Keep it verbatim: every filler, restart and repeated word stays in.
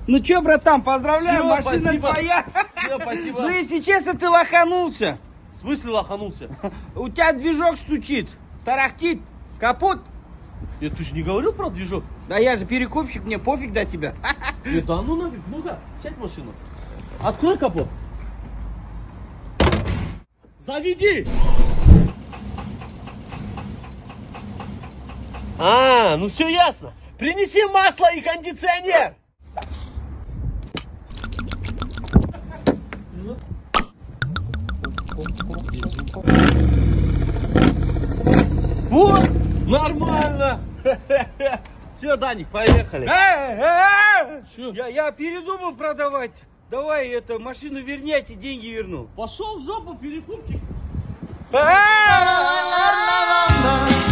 Ну чё, братан, поздравляю, Всё, машина спасибо. твоя. Все, спасибо. Ну, если честно, ты лоханулся. В смысле лоханулся? У тебя движок стучит, тарахтит, капут. Нет, ты же не говорил про движок? Да я же перекупщик, мне пофиг до тебя. Нет, а ну нафиг, ну-ка, сядь в машину. Открой капот. Заведи! А, ну все ясно. Принеси масло и кондиционер. Вот, нормально. Все, Даник, поехали. Э, э, Чё? э! Я, я передумал продавать. Давай это, машину верняйте, деньги верну. Пошел в жопу, перекупщик. Э,